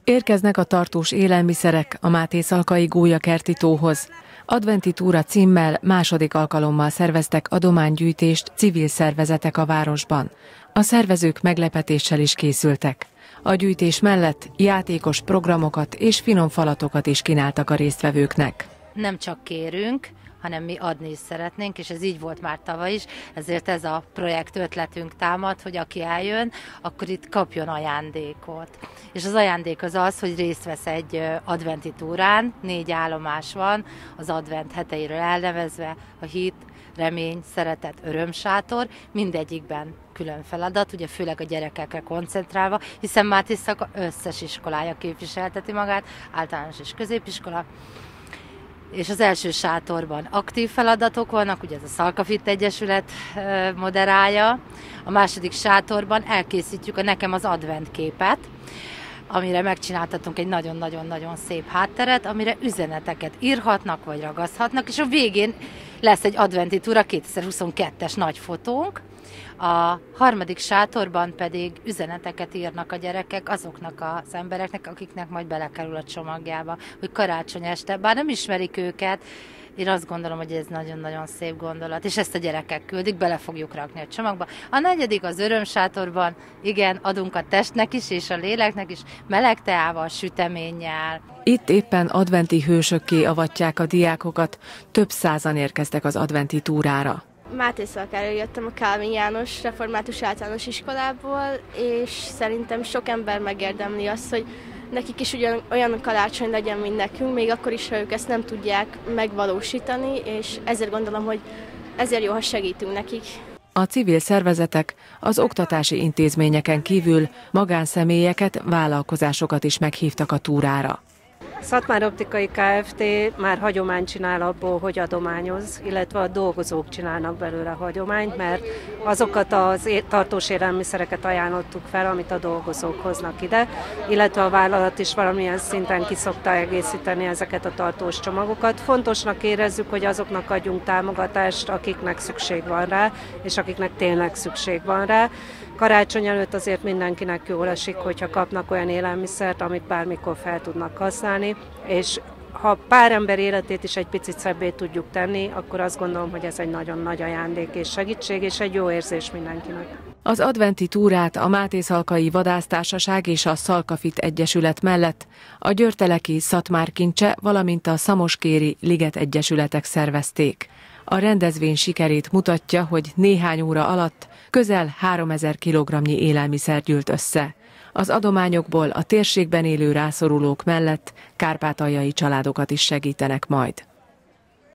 Érkeznek a tartós élelmiszerek a Mátészalkai Gólyakerti tóhoz. Adventi túra címmel második alkalommal szerveztek adománygyűjtést civil szervezetek a városban. A szervezők meglepetéssel is készültek. A gyűjtés mellett játékos programokat és finom falatokat is kínáltak a résztvevőknek. Nem csak kérünk, hanem mi adni is szeretnénk, és ez így volt már tavaly is, ezért ez a projekt ötletünk támad, hogy aki eljön, akkor itt kapjon ajándékot. És az ajándék az az, hogy részt vesz egy adventi túrán, 4 állomás van, az advent heteiről elnevezve, a hit, remény, szeretet, örömsátor, mindegyikben külön feladat, ugye főleg a gyerekekre koncentrálva, hiszen Mátészalka összes iskolája képviselteti magát, általános és középiskola, és az első sátorban aktív feladatok vannak, ugye ez a Szalka-Fit Egyesület moderálja, a második sátorban elkészítjük a Nekem az advent képet, amire megcsináltatunk egy nagyon-nagyon-nagyon szép hátteret, amire üzeneteket írhatnak, vagy ragaszthatnak, és a végén lesz egy adventi túra, 2022-es nagy fotónk. A harmadik sátorban pedig üzeneteket írnak a gyerekek azoknak az embereknek, akiknek majd belekerül a csomagjába, hogy karácsony este, bár nem ismerik őket, én azt gondolom, hogy ez nagyon-nagyon szép gondolat, és ezt a gyerekek küldik, bele fogjuk rakni a csomagba. A negyedik az örömsátorban, igen, adunk a testnek is, és a léleknek is, meleg teával, süteménnyel. Itt éppen adventi hősökké avatják a diákokat, több százan érkeztek az adventi túrára. Mátészalkáról jöttem a Kálvin János Református Általános Iskolából, és szerintem sok ember megérdemli azt, hogy nekik is olyan karácsony legyen, mint nekünk, még akkor is, ha ők ezt nem tudják megvalósítani, és ezért gondolom, hogy ezért jó, ha segítünk nekik. A civil szervezetek az oktatási intézményeken kívül magánszemélyeket, vállalkozásokat is meghívtak a túrára. Szatmár Optikai Kft. Már hagyományt csinál abból, hogy adományoz, illetve a dolgozók csinálnak belőle hagyományt, mert azokat az tartós élelmiszereket ajánlottuk fel, amit a dolgozók hoznak ide, illetve a vállalat is valamilyen szinten ki szokta egészíteni ezeket a tartós csomagokat. Fontosnak érezzük, hogy azoknak adjunk támogatást, akiknek szükség van rá, és akiknek tényleg szükség van rá. Karácsony előtt azért mindenkinek jól esik, hogyha kapnak olyan élelmiszert, amit bármikor fel tudnak használni, és ha pár ember életét is egy picit szebbé tudjuk tenni, akkor azt gondolom, hogy ez egy nagyon nagy ajándék és segítség, és egy jó érzés mindenkinek. Az adventi túrát a Mátészalkai Vadásztársaság és a Szalka-Fit Egyesület mellett a Györteleki Szatmár Kincse, valamint a Szamoskéri Liget Egyesületek szervezték. A rendezvény sikerét mutatja, hogy néhány óra alatt közel 3000 kilogramnyi élelmiszer gyűlt össze. Az adományokból a térségben élő rászorulók mellett kárpátaljai családokat is segítenek majd.